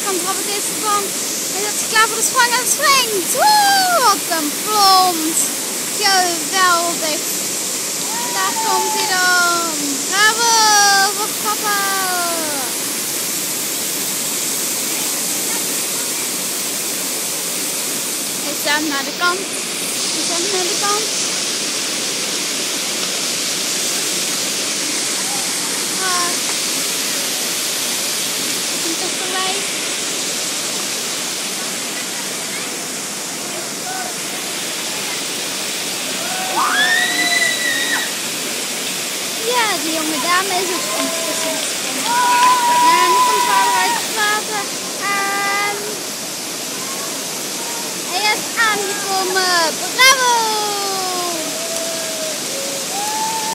kant trap ik deze van. Hij zet zich klaar voor de sprong en springt. Woe, wat een plons. Geweldig. Daar komt hij dan. Bravo voor papa. Hij staat naar de kant. Hij staat naar de kant. Ja, die jonge dame is ook ondertussen gesprongen. En nu komt vader uit het water. En hij is aangekomen. Bravo!